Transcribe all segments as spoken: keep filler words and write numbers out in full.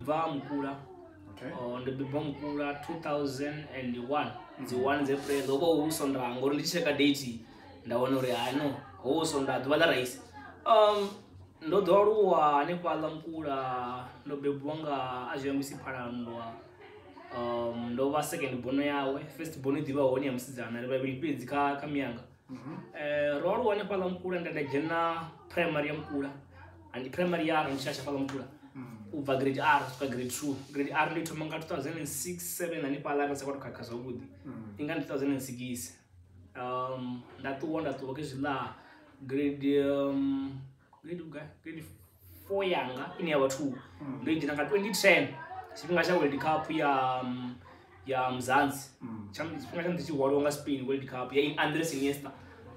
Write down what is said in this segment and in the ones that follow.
bva mukula. Okay. Oh, ndobva mukula two thousand one. Dzi one dze April loko usondra ngori ndicheka date ndaona uri ano usondra ḓuvha ḽa raisi. Um ndo ḓo aluwa hanefhaḽa mukula ndo bebiwa nga azhiyamisi Phalandwa. Um ndo vha second bono yawe, first bono ḓivha hone ya musidzana ri vhavhili fhedzi kha kha miyanga. Eh ro aluwa hanefhaḽa mukula nda dzhena primary ya mukula. And primary ya ndo tshasha fhaḽa mukula. Ubva grade R swika grade two. Grade R ndi thoma nga two thousand six seven hanefhaḽa sa kwatu khakha zwavhuḓi. Inga two thousand six. Um nda ṱuwa nda ṱuwa ke zwiḽa grade um grade uga grade four yanga ine ya two. Ndo dzhena nga twenty ten. Tshifhinga tsha World Cup ya ya Mzansi. Tshifhinga tsha nditshi hwalwa nga Spain World Cup ya Andres Iniesta.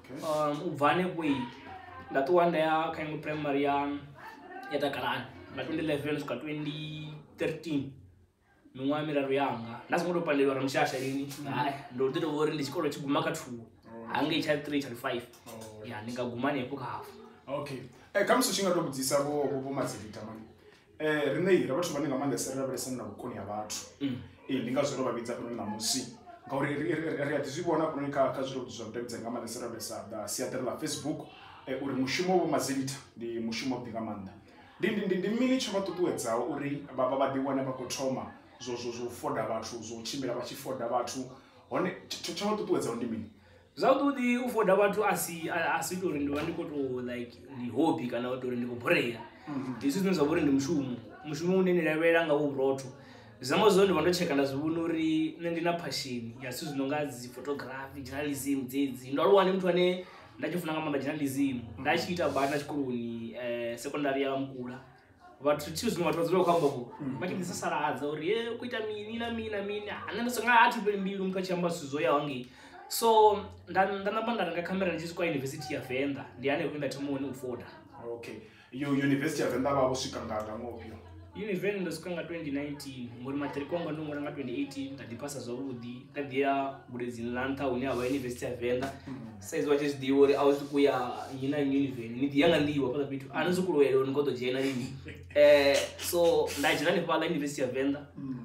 Um ubva hanefho nda ṱuwa nda ya kha iṅwe primary ya ya Takalani nga twenty eleven swika twenty thirteen. Miṅwaha miraru yanga nda songo tou pandelwa ra mushasha lini. Hai ndo ḓi tou uri ndi tshikolo tshi guma kha two. Hange i tsha three tsha five. Ya ndi nga guma hanefho kha half. Okay. Eh kha musi tshi nga tou vhudzisa vho vho Mazilitha mani. Eh rine ra vhathu vhane nga maanḓa sera vhalesa na vhukoni ha vhathu. Eh ndi nga zwo vha vhidza fhano na musi. Ngauri ri a ḓi vhona fhano kha kha zwithu zwa vhudavhidzani nga maanḓa sera vhalesa da siaṱari ḽa Facebook. Eh uri mushumo wa Mazilitha ndi mushumo wa nga maanḓa. Ndi ndi ndi mini tsho vha ṱuṱuwedzaho uri vha vha vha ḓi wane vha khou thoma zwo zwo zwo foda vhathu zwo tshimbila vha tshi foda vhathu hone tsho vha ṱuṱuwedzaho ndi mini? Zwavhuḓi u foda vhathu asi asi tori ndi vha ndi khou to like ndi hobby kana tori ndi khou borea. Ndi zwithu zwine zwa vhori ndi mushumo mushumo une ni lavhelela nga vhurotho. Zama zwo ndi vha ndo cheka nda zwi vhona uri nṋe ndi na passion ya zwithu zwi no nga dzi photography journalism dzedzi. Ndo aluwa ndi muthu ane nda tshi funa nga maanḓa journalism. Nda tshi ita bana tshikoloni eh secondary ya Mukula. Vhathu tshi zwino vhathu dzula khamba vho vha tshi sasaladza uri eh ku ita mini na mini na mini ana ndo songa athi peli mbilu muthu tshi amba zwithu zwo ya wangi. So nda nda namba nda renga camera ndi tshi swika university ya Venda ndi hanefho nda thoma u foda. Okay. Yo university ya Venda vha vho swika nga nga ngopio. University ndo swika nga twenty nineteen ngori matric wanga ndo ngora nga twenty eighteen nda dipasa zwavhuḓi nda ḓiya Buledzini ḽa nṱha hune ha vha university ya Venda. Saizi wa tshi zwi ḓivha uri a u swika uya nyina university ni ḓiya nga nḓivho fhaḽa fhethu a ni swika lwela ni khou ḓo dzhena lini. Eh so nda dzhena ni fhaḽa university ya Venda.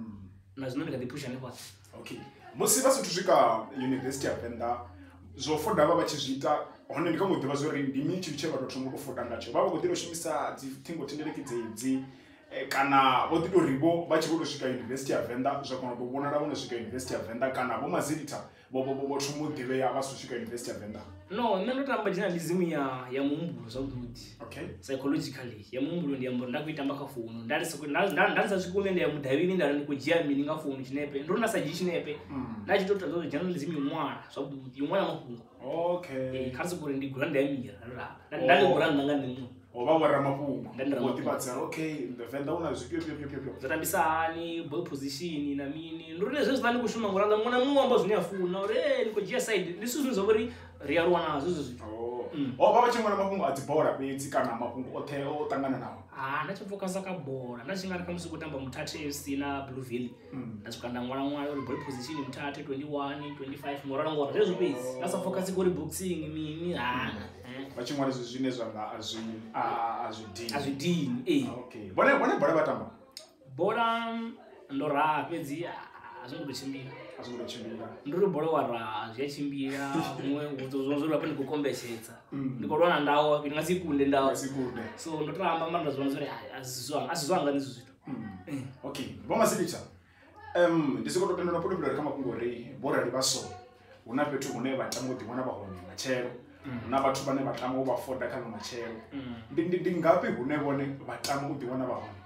Na zwino ndi kha ḓi pusha ni fhaḽa. Okay. Musi vha sathu swika university ya Venda zwo foda vha vha tshi zwi ita hone ndi kho mu ḓivha zwori ndi mini tshithu tshe vha tou thoma u foda ngatsho vha vha khou ḓi to shumisa dzi ṱhingo thendeleki dzedzi kana vho ḓi to ri vho vha tshi vho to swika university ya Venda zwa kona u vhonala vho no swika university ya Venda kana vho Mazilitha vho vho vho thoma u ḓivhea vha swika university ya Venda. No nṋe ndo tamba journalism ya ya muhumbulo zwavhuḓi. Okay. Psychologically ya muhumbulo ndi amba nda ku itamba kha founu nda ri soko nda nda sa swikule ndi ya mudavhini nda ndi ku dzhia mini nga founu tshinepe ndo na sa dzhi tshinepe nda tshi to ṱoḓa journalism iṅwala zwavhuḓi iṅwala mafhungo. Okay. Eh kha soko ndi gura nda ya mira nda nda ndi gura nanga ndi o vha vha ramafhungo nda vho ḓivhadza okay the Venda una zwipio pio pio pio zvatambisa hani ball position na mini ndo ri zwezwi vhani kushuma ngoranda mwana muṅwe amba zwine afuna uri eh ni khou dzhia side ndi zwithu zwo vhori ri aluwa nazwo zwithu. O vha vha tshi ṅwana mafhungo a dzi bola fhedzi kana mafhungo oṱhe o ṱangana nawo? Ah nda tshi focus kha bola nda tshi nga ri kha musi khou tamba Muthathe F C na Blueville nda swika nda ṅwala ṅwala uri ball position Muthathe twenty-one twenty-five ngoralo ngora zwezwo fhedzi nda sa focus kha uri boxing mini ha vha tshi ṅwala zwithu zwine zwa nga a zwi a zwi dini a zwi dini eh. Okay. Vhone vhone bola vha tamba bola ndo ra fhedzi a zwi ngo tshimbila a zwi ngo tshimbila ndo ri bola wa ra zwi ya tshimbila muṅwe zwo zwo hafha ndi khou kombetshedza ndi khou lwana ndawo ndi nga si kunde ndawo sikunde so ndo tamba mara zwo zwo ri a zwi a zwi zwanga ndi zwithu. Okay. Vho Mazilitha um ndi siko to tendela pulupula kha mafhungo ri bora ri vhaso huna fhethu hune vha tama u ḓi wana vha hone matshelo na vhathu vhane vha tama u vha foda kha matshelo ndi ndi ngapi hune vhone vha tama u ḓi wana vha hone?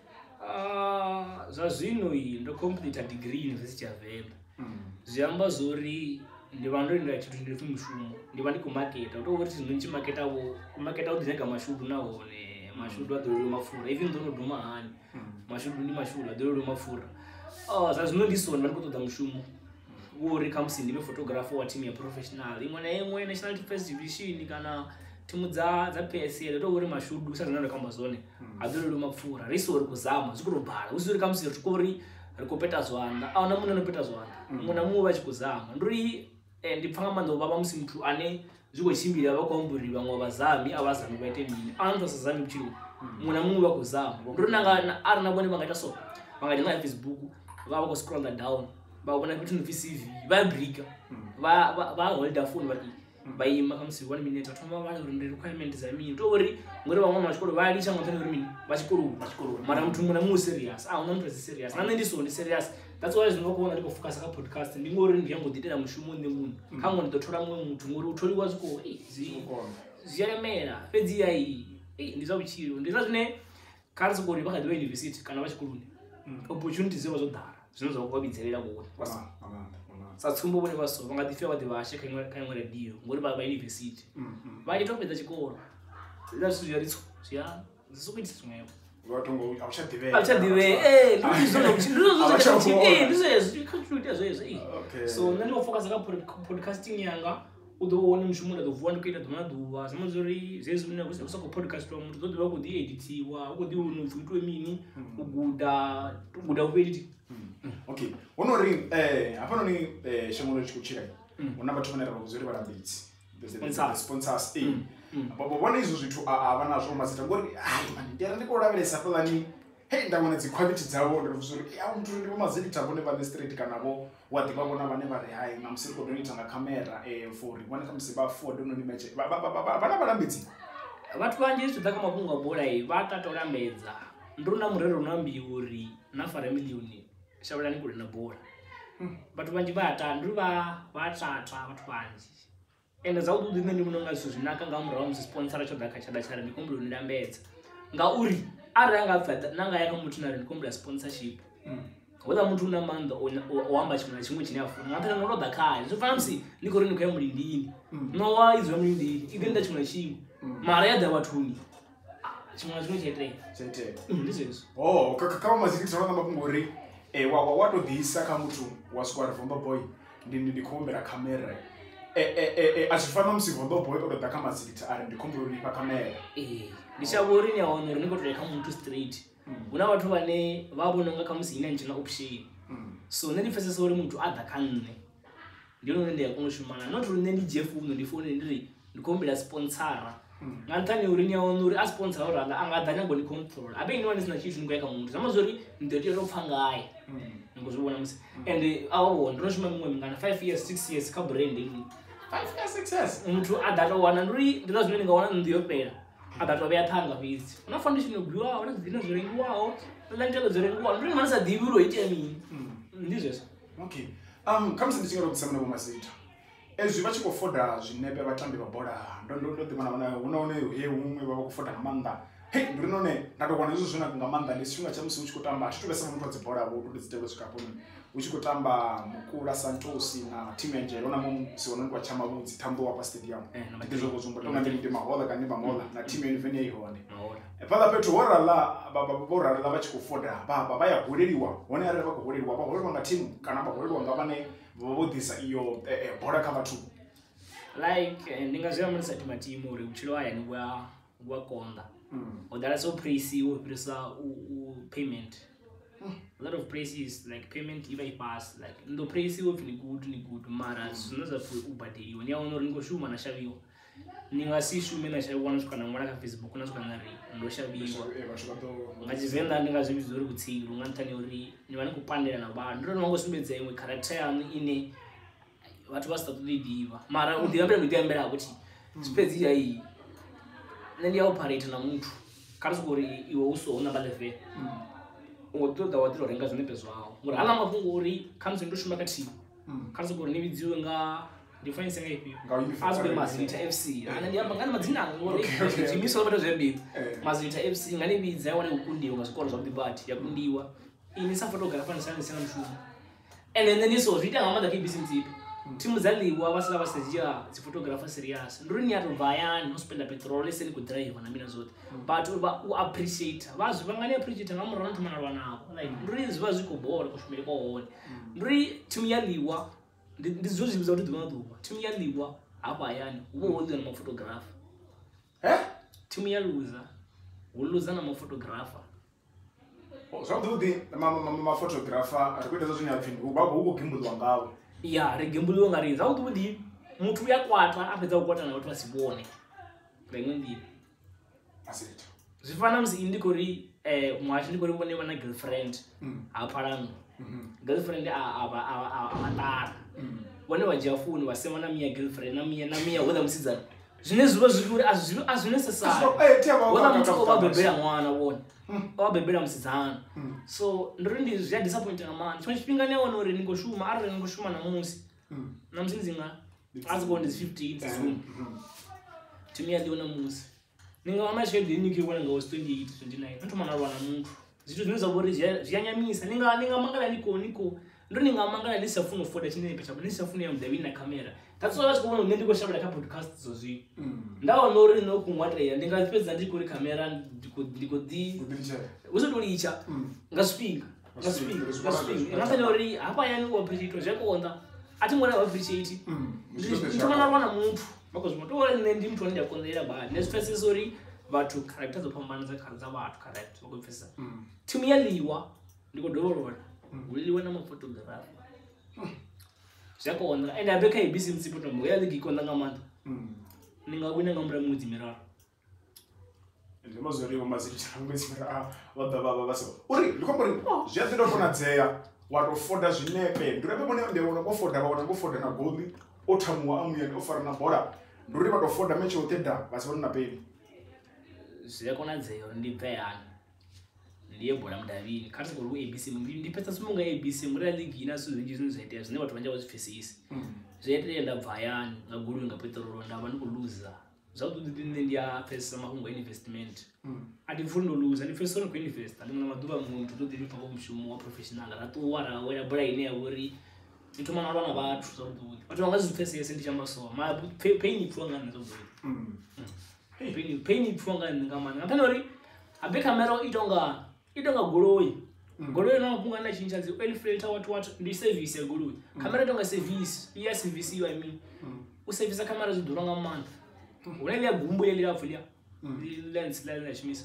Ah zwa zwino i ndo complete degree university ya Venda. Zwi amba zwori ndi vha ndo ndi tshithu ndi funa mushumo ndi vha ndi ku market u to uri zwino ndi market avo ku market u ḓinega mashudu na hone mashudu a ḓo mafura even though no duma hani mashudu ndi mashudu a ḓo mafura. Ah zwa zwino ndi so ndi vha ndi khou ṱoḓa mushumo uri kha musi ndi vhe photographer wa team ya professional iṅwe na iṅwe national first division kana thimu dza dza P S L to uri mashudu sa zwino ndo kamba zwone a ḓo lo mapfura ri so ri kuzama zwi khou bhala u ri kha musi ri khori ri khou peta zwanḓa a huna muṅwe no peta zwanḓa muṅwe na muṅwe vha tshi kuzama nduri ndi pfha nga maanḓa u vha musi muthu ane zwi khou tshimbila vha khou amburiwa vhaṅwe vhazami a vhazami vha ite mini a ndo sa zami vhutshilo muna mungu vakuzama ndiri nanga ari nabone vangaita so vangaita na Facebook vava ku scroll down vavona kuti no C V va break va va hold phone va vai makamusi one minute atoma vale uri requirement za mini tori ngori vamwe machikoro vali changa pene uri mini vachikoro vachikoro mara mtu muna mu serious ah una mtu serious nane ndiso ndi serious that's why zvinokuona ndiko focus ka podcast ndingori ndiyango didira mushumo nemunhu kango ndotora mwe mtu ngori utoriwa zviko eh zi ziyemera pedzi yayi eh ndizabuchiro ndizazvine kanzi ngori vakadiwa university kana vachikoruni opportunities zevo zodhara zvinozo kwabidzelera kuona kwasa satsumbo bone vaso vangadifia vati vashe kaimwe kaimwe radio ngori baba university vachitopedza chikoro zida zvisu zvaritso zviya zisukuitisa zvimwevo vatongo auchadive auchadive eh ndizvo ndizvo eh ndizvo zvikuita zvezvo eh so nani wafocus ka podcasting yanga udoone mshumuda dovuwa ndikuita doma duva zamazori zezwi mina kusako podcast wa muntu dodwa kudi editiwa ukudi unofutwe mini uguda uguda upedit okay onori eh apano ni eh shamuno chikuchira una bathu vanera vakuzori varambidzi the sponsors eh babo bona izvo zvithu avana zvo mazita ngori ai man ndiyara ndikoravelesa fulani hey ndabona dzi quality dzawo ndozori ya muntu ndi Mazilitha bone va street kana vo wati vabona vane vari hai namusiri kodonita nga camera eh for vana kamsiba for dono ni match vana varambidzi vathu vanje izvo dzaka makunga bola i vatatorambedza ndruna murero unambi uri na fara milioni shabula ni kulina bola vathu vanje vata ndri va vatata vathu vanje ende zaudu dine ndi munonga zvo zvinaka nga murawo mu sponsor cho daka chada chara ndikombolo ndambedza nga uri ari anga fata nanga yaka mutu na ndikombolo sponsorship whether mutu una manda oamba chimwe chimwe chine afuna ngapena noloda kai zvofana musi ndiko rini kuya mulindini no wa izwa mulindini idenda chimwe chimwe mara yadha vathuni chimwe chimwe chete chete ndizvo oh kaka Mazilitha vana makungori eh wa wato dhisa ka mutu waswara vomba boy ndini ndikombera camera eh eh eh asifana msivomba boy oda ka Mazilitha ari ndikombero ni pa camera eh ndichabori ni aona niko toleka muntu straight una vathu vane vabononga kamusi ina njina option so nani fese sori muntu adha kanne ndino nende yakunoshumana not uri nende Jeff uno ndifone ndiri ndikombera sponsora ngantani uri ni aona uri a sponsor ora angadanya ngoni control abe ino wani sina chishu ngoyeka muntu zamazori ndoti ropfangaye ngozibona musi and awo ndinoshuma mumwe mngana five years six years ka branding five years six years muntu adato wana ndiri ndinazvine ngawana ndiyopera adato beyathanga bizi una foundation yogwiwa una zidina zorengiwawo lantelo zorengiwawo ndiri manisa diviro itemi ndizvo okay um kamse ndichinga kusamana Mazilitha ezwi vachikofoda zvinepe vatambi vabola ndo ndo dimana vana unaone he umwe vava kufoda ngamanda hey ndinone ndakwana izvo zvina ngamanda ndishinga chamusi uchikotamba chitobesa muntu wadzibhola vo ndizitelo zvikaponi uchikotamba mukura Santosi na team angel ona mu siona kwa chama vudzi tambo wa pa stadium ndizvo kuzumba tona ndi mahola kana mahola na team evene ihone epala petro wora la baba bora la vachikofoda baba vaya goreliwa wona ari vakugoreliwa pa goreliwa nga team kana pa goreliwa ngavane vodhisa iyo bora kava tu like ndingaziva muri sati matimu uri uchilo aya ni wa wa konda odala so price wo prisa u payment a lot of prices like payment if I pass like ndo price wo ni good ni good mara zinoza fu ubadeli woni yaona ringo shuma na shaviwa ninga si shume na shaviwa na kana ngwana ka Facebook na kana ri ndo shaviwa ngachizenda ndinga zvibizori kutsiru ngantani uri ni vane kupandira na vanhu ndo nongo sumbedza imwe character yanu ine vathu vasitatudidiva mara udiyambira ndiyambira kuti spedzi yayi nendi operate na muntu karisukuri iwe uso una balefe ngotoda watiro renga zvine pezvawo ngori hala mafungo uri kamse ndoshuma kati karisukuri nividziwe nga ndifanye senga ipi azwe Mazilitha F C ana ndiyamba ngani madzina ngori zvimiso vato zvembi Mazilitha F C ngani vidza yaone kukundiwa ngazvikoro zvakudibati yakundiwa ini sa photographer nisana sina mshumo and then niso zvita ngamanda kibisi ipi timu dzaliwa vasala vasejia dzi photographer serious nduri yato vayani no spend petrol leseni ku drive na mina zote but u appreciate vazi vangani appreciate ngamurana tumana navo like nduri ziva zviko bora kushumira kwaone nduri timu yaliwa ndizozvi kuti ndinoduwa timu yaliwa apa yani ubohodza na photographer eh timu yaluza uluza na photographer zvakududi ma photographer arikuita zvozvinya pfindi ubaba uko gimbulwa ngavo ya regembulwa ngari zvakududi mutu yakwata apedza kukwata na watu vasibone rimwe ndiri Mazilitha zvifana musi ndiko ri eh mwacho ndiko ri vone vana girlfriend apharano girlfriend ava ava atara vone vajafuni vasema na mia girlfriend na mia na mia whether musidzana zvine zviva zviri azvi azvinesesari whether muthu ovabebera mwana wona ovabebera musidzana so ndiri ndi zviya disappointing amani chimwe chipinga neona uri ningoshuma ari ningoshuma namusi namusi ndzinga azikonde fifteen soon timia ndiona musi ninga wana shedi niki wona nga was twenty-eight twenty-nine ntomana rwana muntu zvitu zvinoza bori zviyanyamisa ninga ninga mangala niko niko ndo ninga mangala nisafuna foda chine pecha nisafuna ya mdavi na kamera that's why vasikuona nende ko shabela ka podcast zo zvi ndawa nori no kumwata ya ndinga pedza ndiko ri kamera ndiko ndiko di uzodolicha ngaswika ngaswika ngaswika ngapha nori hapa yani ko appreciate zvakonda ati ngora appreciate ntomana rwana muntu because moto ndi mtu andi akonzera bad nesifese sorry vatu character zopambana za khanza vatu correct ukufisa timu yaliwa ndiko dolorona uliwa na photographer zvakonda and abeka ibisi msipo tombo yaligi konda ngamanda ninga kwina ngamra mudzi miraro ndi mazoriwa mazilitha mudzi miraro vada baba baso uri likombori zviyadzindo kona dzeya watofoda zvinepe ndirepe mone ndewona kofoda vaona kofoda na gold othamwa amuya ofara na bora nduri vatofoda mechi oteda basi vona peni zvekona dzeyo ndibve yani ndiye bora mudavini kati kuri A B C ndipetsa simunga A B C muri ligi ina so zvinji zvinozoita zvine vatu vanja vazvifesisi zvoite ndabva yani ngaguru ngapetrol ndava ndikuluza zvakuti ndine ndiya pesa makungo investment ati fundo luza ndi first one invest ndi mwana maduba muntu toti ndi pako mushumo wa professional ratowara wera bora ine yaburi itomana rwana vatu zvakuti vatu vangazvifesisi ndichamba so ma pain ipfanga ndizoburi pain pain ipfanga ngamana ngapanori abe kamera itonga itonga goroyi goroyi no kunga na chinja zi oil filter what what ndi service ya goroyi kamera itonga service iya service you I mean u service kamera zidura ngamana unele ya gumbu ile yafulia lens lens ya chimisa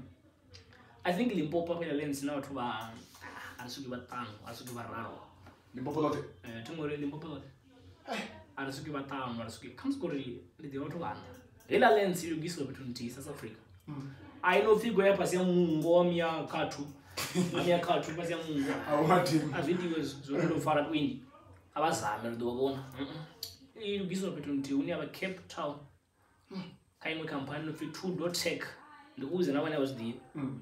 I think limpopa kwa lens na watu ba arasuki batano arasuki bararo limpopo lote eh tumore limpopo lote arasuki batano arasuki comes gori ndi watu bana ila lens yugiswa between South Africa I know figo ya pasi ya mungo mia katu mia katu pasi ya mungo awati azidi zoro fara kwindi abazame ndobona ili gizo between uni aba Cape Town kaimwe company of two tech ndikuze nabane bazidi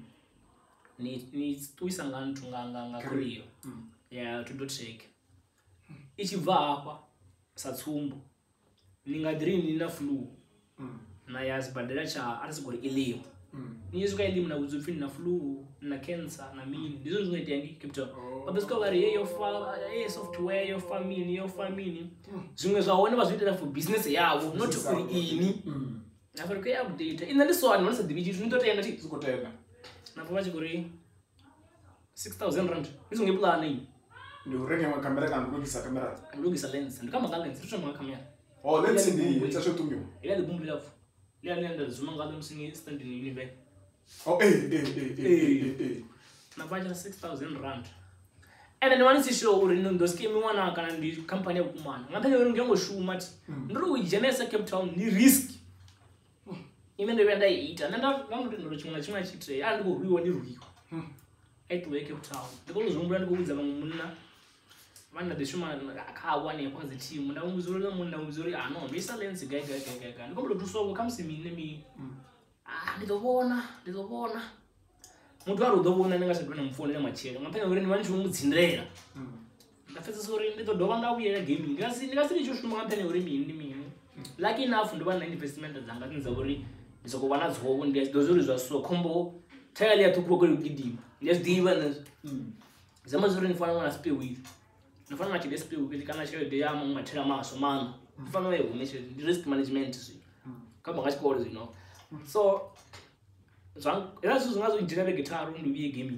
ni ni tuisangana tunganga ngakuriyo ya two tech ichibva apa satsumbo ninga dream na flu na yazibadela cha arizigori iliyo niyesuka elimu na uzufini na flu na cancer na mini ndizo zinoita yangi Cape babesika bari yeyo fa ye software yo family yo family zimwe zaone bazitela for business yabo not kuri ini na for ke update ina liso ani wona sadibiji tunitotenda ti zikotenda na for bachikuri six thousand rand nizo ngeplan ini ndi urenge ma kamera kana kulungisa kamera kulungisa lens ndikama ka lens tutoma kamera oh lens ndi itacho tumyo ile bumbu lafu ile nenda zuma ngalo msingi stand in unive oh eh eh eh eh na baja six thousand rand and then one is show uri ndo scheme wana kana ndi company ya kumana ngaphela uri ngengo shuma ti ndiri ujenesa Cape Town ni risk imende venda iita nenda ngamuti ndo chimwe chimwe chitre andiko ruiwa ni ruiwa eto Cape Town ndiko zombra ndiko kudza munna vana deshuma akawane kwazi team nda umuzuri munna umuzuri ah no misa lens guy guy guy guy ndiko ndo tusoko kamsi mine mi ah ndizobona ndizobona muntu ari udobona nenga sadwana mfone machero ngapena uri ni vani chimudzindirera ndafesa sori nditodova ndauya gaming ngasi ngasi ndichoshuma ngapena uri mini mini lucky enough ndo vana investment dzanga tinza uri ndizoko vana dzoko ndi dozuri zvaso kombo tayali ya tukupo kuri kidima ndiyas diva na zama zuri nifana wana spare with nifana na chide spare with kana chero de yama matera maso mana nifana wewe uneshe risk management swi kama ngachikoro zino so zang era zo ngazo injinere guitar ndo biye gaming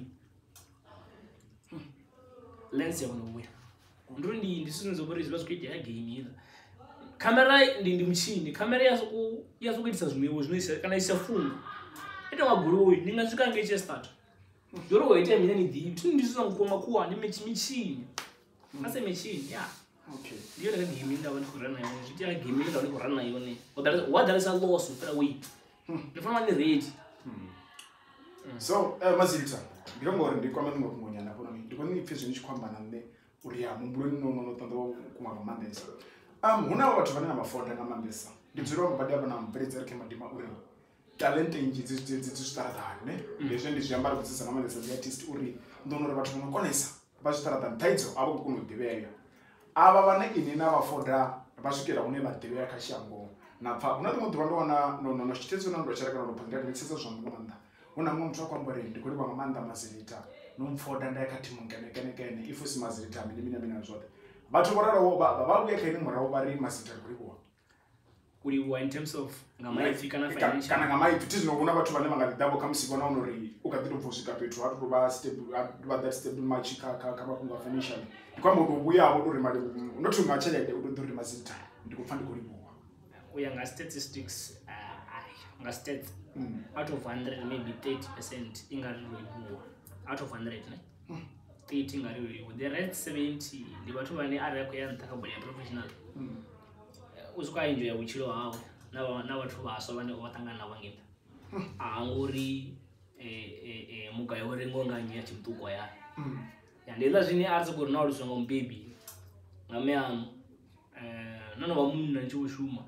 lens ya unowe ndo ndi ndisizo bori zibazo kuita ya gaming kamera ndi ndi mchini kamera yazo yazo kuitisa zimwewo zvinoisa kana isafuna ita maguru ningasvika ngeche start ndoro waita mine ni deep tini ndisizo ngoma kuwa ndi mechi michini ase michini ya okay ndiyo la gaming ndawo ndikurana nayo zviti ya gaming ndawo ndikurana nayo ne what that is a loss for a way ndifana ni ready So uh, Mazilitha ngilongori ndikwama ngokungonyana khona mina ndikoni iphe zwini tshikwamba na nne uri ya mumbuloni no no ṱoḓa kuma nga mandesa um huna vhathu vhane na mafonda nga mandesa ndi dzula ngo badia vhana mbeledza rikhe madima uri talent nnzhi dzi dzi dzi zwiṱaraṱani ne ndezwo ndi zwiambaro kutsisa nga mandesa dzi artist uri ndono uri vhathu vho konesa vha zwiṱaraṱani thaidzo avo ku kona u ḓivhea ava vhane ini na vhafonda vha swikela hune vha ḓivhea kha shango na pfa huna ḓiṅwe ḓuvha ndo wana no no tshitedzo na ndo tshereka ndo phanga ndi tsitsa zwa nga maanḓa huna muṅwe muthu a khou amba uri ndi khou livha nga maanḓa Mazilitha no mfoda nda kha thimu nkene kene kene if usi Mazilitha mini mini mini zwoṱhe vhathu vho ralo vha vha vhuya kha ini murahu vha ri Mazilitha khou livhuwa kulivhuwa in terms of nga maipfi kana financial kana nga maipfi tizino huna vhathu vhane vha nga ḓi ḓavho kha musi vhona uri u kha ḓi tou swika fhethu ha tou vha stable vha that stable match kha kha kha mafhungo a financial ndi kwamba u vhuya vho uri mali not nga tshelede u ḓo uri Mazilitha ndi khou pfa ndi khou livhuwa u ya nga statistics uh, nga stats mm. out of one hundred maybe thirty percent ingari livhuwa out of one hundred ne mm. thirty ingari livhuwa the rest seventy ndi vhathu vhane ari khou ya nṱha kha bola ya professional mm. Usuka enjoy vhutshilo hawo na na vhathu vhaswa vhane vha ṱangana navho ngita a ngori eh eh mugayo uri ngo nga nyia tshimtuko ya ya ndela zwine a tsi kuri na lu songo mbebi nga meano eh nano vha munna tshi u shuma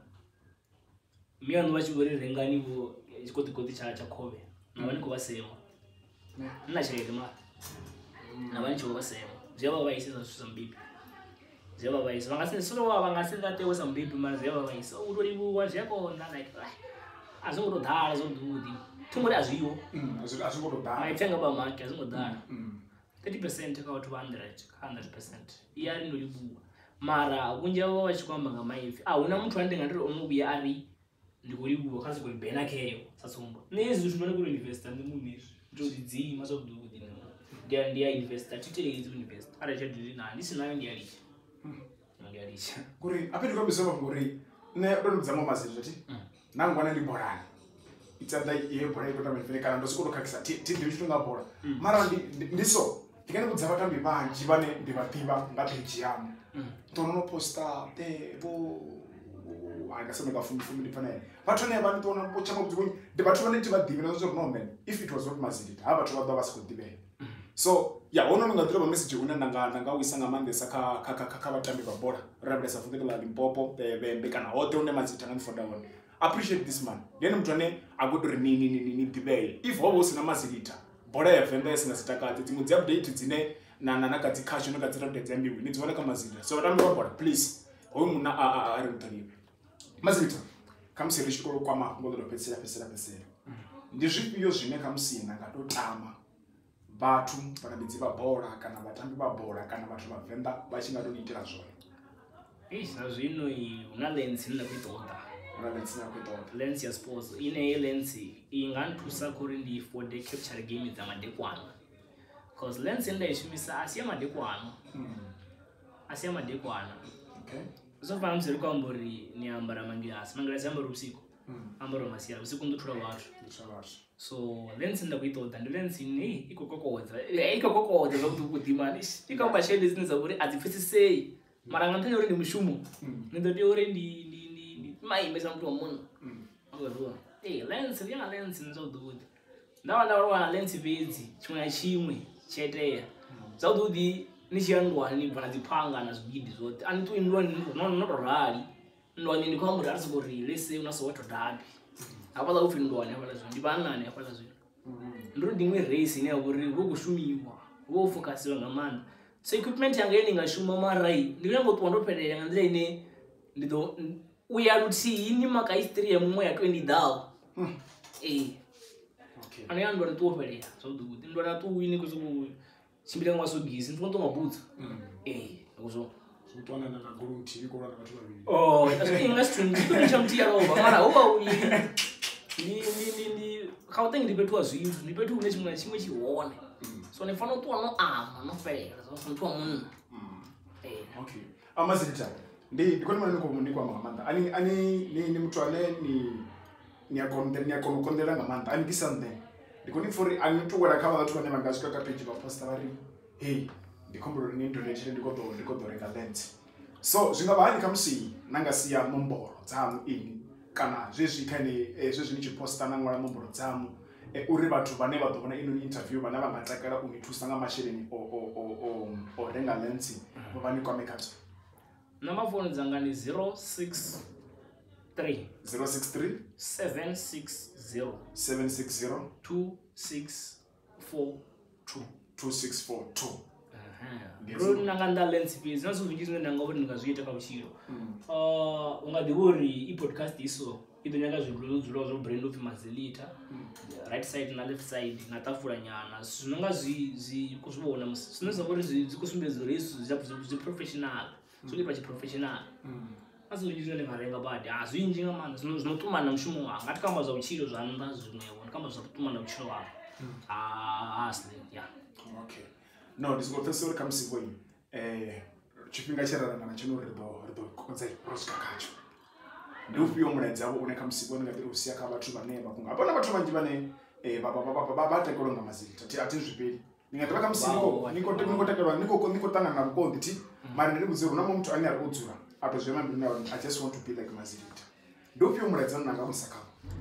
meano vha tshi vhori rengani vho tshikoti koti tsha tsha khove na vhane ko vha sema nna tshelede ma na vhane tshi vha sema zwi vha vha isisa zwithu zwa mbebi zwi vha vha isisa vha nga si solo vha nga si nga tewe sa mbebi ma zwi vha vha isisa u to livhuwa zwi a kona like a zwi ngo to dala zwo dudi thumuri a zwiho a zwi ngo to dala maitenga ba maki a zwi ngo dala thirty percent kha vhathu one hundred kha one hundred percent iya ri ndo livhuwa mara vhunzhi havho vha tshi kwamba nga maipfi a huna muthu ane ndi nga ndi ono vhuya ari ndi khou livhuwa kha zwikoli bena kheyo sa tsumbo nne zwithu zwine kho investor ndi muni izwi ndo dzidzima zwo dudi ndi ndi ya investor titele idzi investor ara tsha dudi na ndi sinayo ndi ali ndi ali kuri apeti kwa bisema ngori ne ndo mdzamo Mazilitha ti nangwana ndi borani itsanda iye bora ikota mfene kana ndo sikuto khakisa ti ti ndi chitunga bora mara ndi ndiso ndikane kudzava tambi vanji vane ndi vativa nga page yamu tono posta te bo anga sema ka fundi fundi panele vhathu ne vha ntona mpo chama kudziboni ndi vhathu vane ti vadivhi na zwo no man if it was not Mazilitha ha vhathu vha ḓo vha sikho ḓivhela so ya ono nga ḓira message una nanga nanga u isa nga mandesa kha kha kha kha vhatambi vha bola rabelesa futhi la Limpopo vembe kana hote une Mazilitha nga mfonda wone appreciate this man then muthu ane akuti ri ni ni ni ni ḓivhele if hobo usina Mazilitha bola ya vembe singa sitakati dziṅwe dzi update dzine na na na ka dzi khasho no ka dzi update dza mbiwi ni dziwana kha Mazilitha so vhatambi vha bola please hoyu muna a a a ri mutaliwe Mazilitha khamusi ri tshikolo kwa mafhungo ḓo fhedzisela fhedzisela fhedzisela ndi zwifhio zwine khamusi na nga to tama vhathu vharambedzi vha bola kana vhatambi vha bola kana vhathu vha Venḓa vha tshi nga to itela zwone eh sa zwino i una lens nna ku ṱoḓa una lens na ku ṱoḓa lens ya sports ine lens i nga nthusa khori ndi for the capture game dza madekwana because lens nda i shumisa asi ya madekwana asi ya madekwana okay so far mse kwa mbori ni ambara mangilasi mangilasi ambara usiku ambara masiya usiku ndo thula vhathu so lens nda kuitoda ndi lens ni iko kokodza iko kokodza zvokuti kudimani ika bashele zine zaburi adzipfisisei mara ngantanya uri ndi mushumo ndo ndi uri ndi ndi ndi mai mesa mtu wa munhu ngozwa eh lens ya lens nzo dudi ndawa ndawa na lens bedzi chimwe na chimwe cheteya zaududi ni chiyandwa ni bana dziphanga na zwigidi zwote ani tu indwa no no rali ndo ni ndikho muthu ari siko ri lese una so wato dabi apala ufi ndo ani apala zwi ndi banani apala zwi ndo ndimwe race ine yaburi wo kushumiwa wo focuswa nga manda so equipment yanga ine ngashuma marai ndikuya ngo ndo phelela nga ndile ine ndido uya luthi ini maka history ya mumwe ya twenty dal eh okay ani ando ndo to phelela so dude ndo na tu wini kuzuku chimbira ngasogisi ndiko ndo ngabutsa eh akuzo utwana na guru T V kwa watu wawili oh inga stream ndo chamtia roba mara uba uli ni ni ni khawutengi ndipetwa zwinthu ndipethu une chimwe chimwe chione so ne fana tu ano ama no fela so mtu wa munhu eh okay Mazilitha ndi ndikoni mwana niko ndiko ngamanda ani ani ni ni mtu ane ni ni akonde ni akono kondela ngamanda ani kisande ndikoni for ani tu wala kama watu wane mangazika ka page ba posta bari hey ndikombo ni donate ndiko to ndiko to renga lens so zwingaba hani kamsi nanga siya momboro dzamu ini kana zwezwi kane zwezwi ni chiposta na ngwala momboro dzamu uri vhathu vhane vha ḓo vhona inoni interview vhane vha nga takalela u ni thusa nga masheleni o o o o o renga lens vha ni kwame khadzo. Number phone dzanga ni zero six three zero six three seven six zero seven six zero two six four two two six four two. Ro nanga nda lens fees naso zwinzhi zwine ndanga uri ndinga zwi ita kha vhutshilo. Uh unga ḓivha uri i podcast iso i ḓo nyaga zwithu zwo zwo brand of Mazilitha, right side na left side na tafula nyana zwino nga zwi zwi kuzwibona musi zwine zwa uri zwi kusumbedza uri isu zwi professional so ndi pa chi professional. Aso zwinzhi zwine nga renga badi ah zwinzhi nga maana zwino zinoṱumana na mushumo wanga ngathi kamba zwa vhutshilo zwa nnḓa zwinewo ndi kamba zwa ṱumana na vhutshilo wanga. Ah asli yeah. Okay. No, this go first come see boy. Eh, tshifhinga tshe raranga na tshino ri ḓo ri ḓo konza project khatsho. Ndi ufhiyo mulaedza wavho une kha musiko nga ḓiri usia kha vhathu vhane vha kunga. Hapana vhathu vhanzhi vhane eh ba ba ba ba ba takalo nga Mazilitha. Ti athi zwipeli. Ni nga ḓivha kha musiko niko niko takalwa niko niko tanga na vhukonḓi ti. Mara ndi vhudze uri na muthu ane ari o dzula a to zwema mbili na I just want to be like Mazilitha. Ndi ufhiyo mulaedza nanga musaka.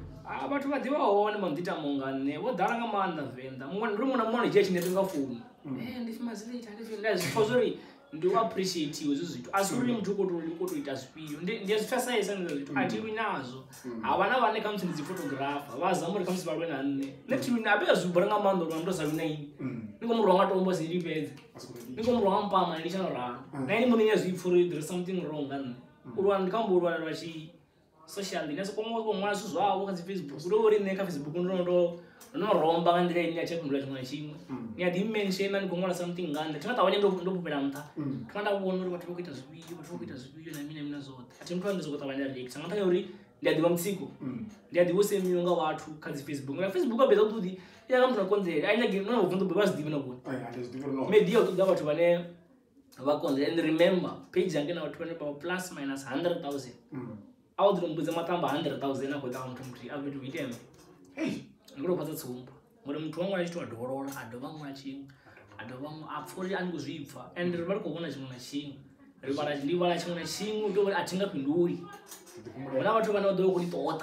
Ah vhathu vha ḓivha hone vha ndita monga nne vho dala nga maanḓa venḓa. Muṅwe ndi muṅwe na muṅwe dzhia tshine nga founu. Eh ndi Mazilitha ndi feel guys for sorry ndi appreciate you zwithu asuri muthu ko to ko to ita zwipio ndi ndi zwifasesa ndi zwithu a thi winazo havana vhane kha muthu ndi photographer vha zama uri kha muthu vhalwe na nne nethi wina abe zwibora nga maanḓa uri ndo sa wina ini niko muronga tombo si lipedze niko muronga mpama ndi chano ra na ini munenya zwipfu uri there is something wrong nga nne urwa ndi kambo urwa lwa chi social nese komo ko mwana zwawo kha Facebook uri uri nne kha Facebook ndo ndo no romba nga ndila ine ya chekundula chimwe chimwe ni a dimension na ngongona something ngande tinga tawanye ndo ndo pupela mtha tinga ndabona uri vhathu vho kuita zwibili vhathu vho kuita zwibili na mina mina zote athi muthu ande zokota vhanya react nga thayo uri ndi a ḓivha mutsiko ndi a ḓivha semiyo nga vhathu kha dzi Facebook na Facebook abeza u ṱudi ya nga muthu na konzeli a nyagi no vundu be vha zwiḓivha na vhone media u ṱoḓa vhathu vhane vha konzeli and remember page yange na vhathu vhane vha plus minus one hundred thousand a u ḓi mbudza matamba one hundred thousand a khou ita muthu muthu a vhethu item hey ngoro phatsa tsumbo ngori muthu wanga a tshi to dolola a dovha ṅwa tshiṅwe a dovha a pfuri a ngo zwipfa and ri vha ri khou vhona tshiṅwe na tshiṅwe ri vhala ndi vhala tshiṅwe na tshiṅwe u tou uri a thi nga fhinduli huna vhathu vhane vha ḓo kho ni ṱoḓa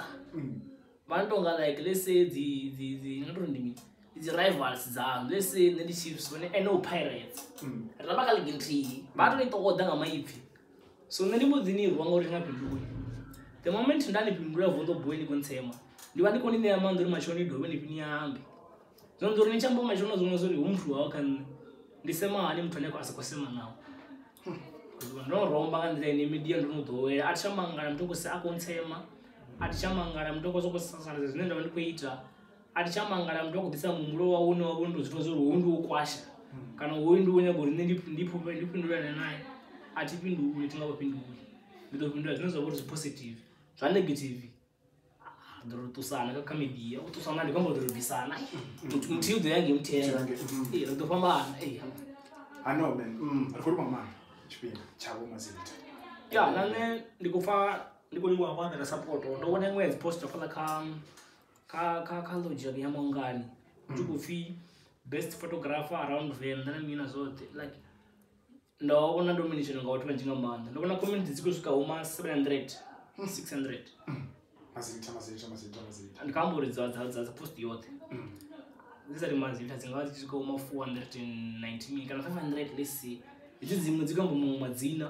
vha no tonga like let's say dzi dzi dzi nga tori ndi mini dzi rivals dza let's say nne ndi Chiefs vhone N O Pirates ri vha kha ligi nthihi vha to ni ṱoḓa nga maipfi so nne ndi mbo dzini rwa ngori nga fhinduli the moment ndani fhindula vondo boy ni kontsema ndi vha ndi kho ni ṋea maanḓa uri mashoni dovhe ni fhini yambe zwo ndo uri ni chambo mashoni zwo zwo ri hu muthu wawo kha nne ndi sema hani muthu ane a sa khou sema nawo ndo romba nga nḓila ine media ndo no ḓowela a thi tsha mangala muthu kose a kontsema a thi tsha mangala muthu kose ko sasala zwine ndavha ndi khou ita a thi tsha mangala muthu khou ḓisa muhumbulo wawo une wavho ndo zwithu zwo uri hu ndi u kwasha kana hu ndi u nyaga uri nne ndi ndi phuphe ndi fhindulane naye a thi fhinduli thi nga vha fhinduli ndi ḓo fhindula zwine zwa vha uri zwi positive zwa negative ndo tusana kha media u tusana ndi kombo ndo bisana muthu u ḓo yange muthenga eh ri ḓo fhambana eh I know man mm ri khou mama tshifhinga tshavho Mazilitha ya nane ndi khou pfa ndi khou liwa vhanda na support ndo vhona ṅwedzi post fhala kha kha kha kha logic ya mongani ndi khou pfi best photographer around Venḓa na mina zote like ndo vhona nomination nga vhathu vhanzhi nga maanḓa ndo vhona comment dzi khou swika huma seven hundred six hundred Mazilitha Mazilitha Mazilitha Mazilitha ndi kambo ri dza dza dza post yote dzisa ri Mazilitha dzi nga dzi swika huma four hundred ninety mil kana five hundred let's see idzi dzimwe dzi kambo mu madzina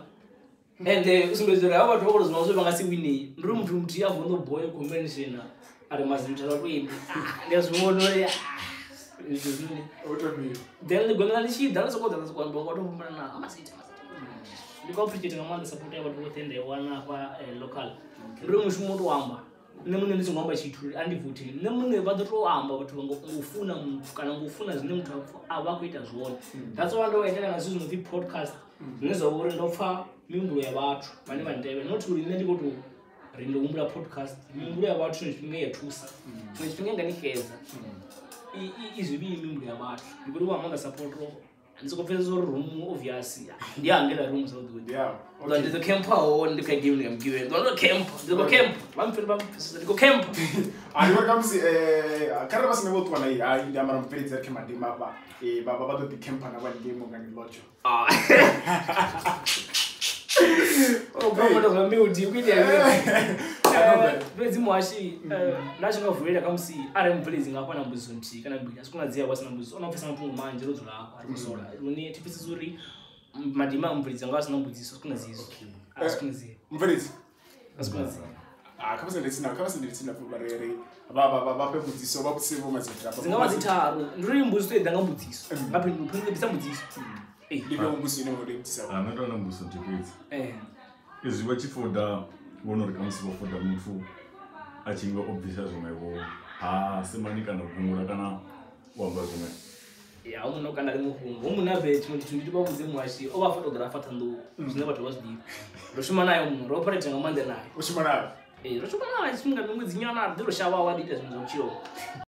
and usumbedzwa ri ava vhathu vha khou zwi vha nga si wini ndi muthu muthu ya vondo boy convention ari Mazilitha ro wini ndi azwona uri ndi zwini otomini then ndi gona ndi tshi dala soko dala soko ndo ngo to fumana na Mazilitha ndi ko appreciate nga maanḓa support ya vhathu vhoṱhe nda wana hafha local ndi mushumo to amba nne muṋe ndi songo amba tshithu andi vuthi nne muṋe vha ḓo to amba vhathu ngo funa muthu kana ngo funa zwine muthu a vha khou ita zwone that's why ndo endela nga zwithu zwi podcast zwine zwa uri ndo pfa mihumbulo ya vhathu vhane vha ntevhe not uri nne ndi khou to ri ndo humbula podcast mihumbulo ya vhathu ndi tshifhinga ya thusa ndi tshifhinga nga ni xedza i i zwivili mihumbulo ya vhathu ndi khou vha maanḓa support ro ndi soko pfesesa uri room obvious ndi angela room so good yeah okay ndi the camp ho ndi kha game ngam given ndo camp ndi go camp bam feel bam ndi go camp ali wa kamsi eh kare basi nebo twana yi ai ndi amara mpfedza ke madima ba eh baba ba do di camp na ba game ngani locho ah oh bro ndo zami udi kwidi ya fhedzi muhashi ndachingavhulela kamusi ari mubvelezi ngapa na mbudziso nthihi kana mbiri asi kunadziya kwasina mbudziso ona kupfesa mafhungo manzhi ro dzula apa ari kusola lune tipfesesa uri madima mubveledzi anga asina mbudziso asi kunadziso asi kunadziya mubveledzi asi kunadziya ah kama sendetsina kama sendetsina fubarere baba baba pe mbudziso babusibo mazitha zingaba zitharu ndiri mbudziso edanga mbudziso ngapi ndiphinga bisa mbudziso eh ndibe mbudziso ine ngode mbudziso ah ndona mbudziso tipedzi eh izwi vachifoda vonori kamusi vafoda muthu achinge obvisa zvimwevo haasimani kana kungura kana wamba zvimwe ya umuntu kana ari muhungu umuntu ave chimwe chintu nditi babudze muhashi ova photographer tando zvine vathu vazvidiva roshuma nayo munhu roparate ngamande nayo ushuma nayo eh roshuma nayo chimunga mwedzi nyana ndiro shava wadita zvinhu zvochiro